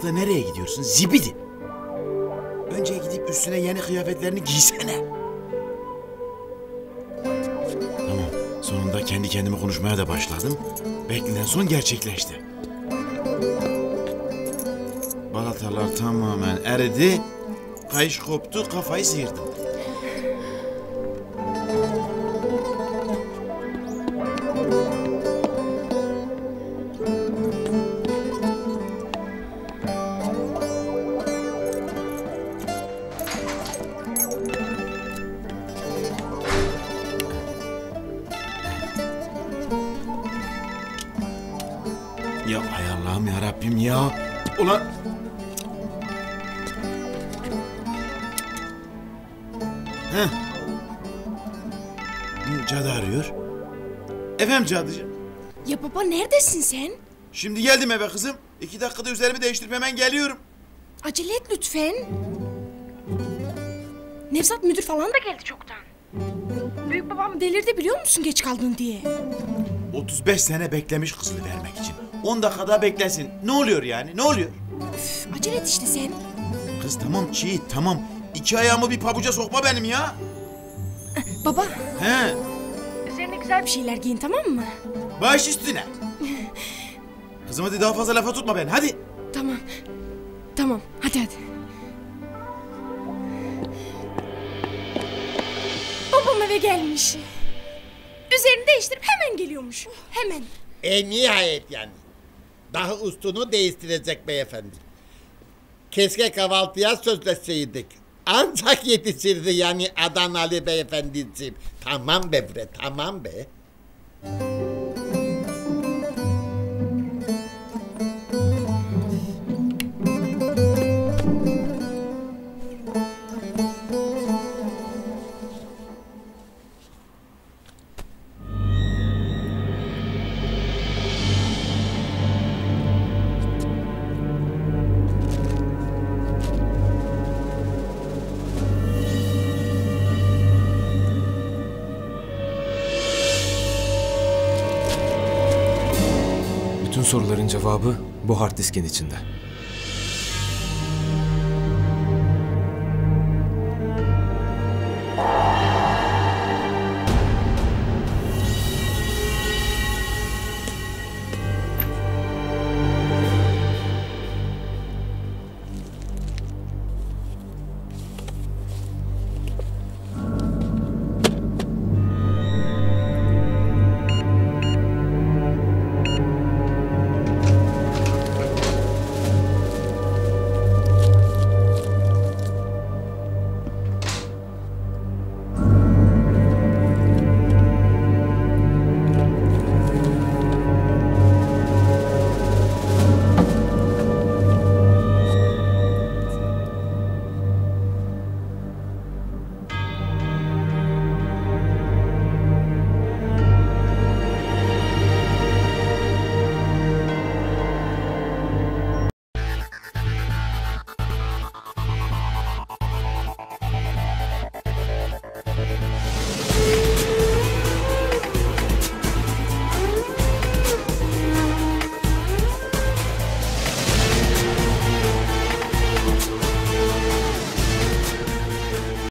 sıcakta nereye gidiyorsun zibidi? Önce gidip üstüne yeni kıyafetlerini giysene. Tamam, sonunda kendi kendime konuşmaya da başladım. Beklenen son gerçekleşti. Balatalar tamamen eridi. Kayış koptu, kafayı sıyırdım. Ya hay Allah'ım ya Rabbim ya. Ulan... Heh. Cadı arıyor. Efendim Cadıcığım? Ya baba neredesin sen? Şimdi geldim eve kızım. 2 dakikada üzerimi değiştirip hemen geliyorum. Acele et lütfen. Nevzat müdür falan da geldi çoktan. Büyük babam delirdi biliyor musun geç kaldın diye. 35 sene beklemiş kızını vermek için. 10 dakika daha beklesin. Ne oluyor yani? Ne oluyor? Üf, acele et işte sen. Kız tamam Çiğit tamam. 2 ayağımı bir pabuca sokma benim ya. Baba. He. Üzerine güzel bir şeyler giyin tamam mı? Baş üstüne. Kızım hadi daha fazla lafa tutma beni hadi. Tamam. Tamam hadi. Babam eve gelmiş. Üzerini değiştirip hemen geliyormuş. Hemen. Nihayet yani. Daha üstünü değiştirecek beyefendi. Keşke kahvaltıya sözleşseydik. Ancak yetişirdi yani Adanalı beyefendiciğim. Tamam be bre, tamam be. Bütün soruların cevabı bu hard diskin içinde.